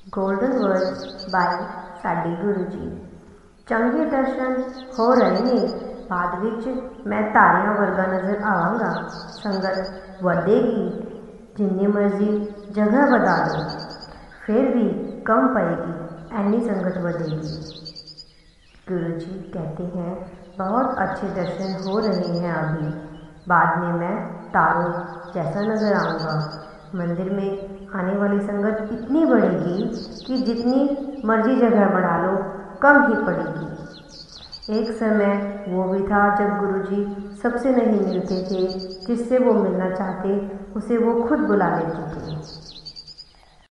Golden words ਬਾਈ ਸਾਡੇ ਗੁਰੂ ਜੀ। ਚੰਗੇ ਦਰਸ਼ਨ ਹੋ ਰਹੇ ਨੇ, ਬਾਅਦ ਵਿੱਚ ਮੈਂ ਤਾਰਿਆਂ ਵਰਗਾ ਨਜ਼ਰ ਆਵਾਂਗਾ। ਸੰਗਤ ਵਧੇਗੀ, ਜਿੰਨੀ ਮਰਜ਼ੀ ਜਗ੍ਹਾ ਵਧਾ ਲਓ, फिर भी कम पड़ेगी, ऐनी संगत बढ़ेगी। गुरु जी कहते हैं बहुत अच्छे दर्शन हो रहे हैं अभी, बाद में मैं तारों जैसा नज़र आऊँगा। मंदिर में आने वाली संगत इतनी बढ़ेगी कि जितनी मर्जी जगह बढ़ा लो कम ही पड़ेगी। एक समय वो भी था जब गुरु जी सबसे नहीं मिलते थे, जिससे वो मिलना चाहते उसे वो खुद बुला लेते थे।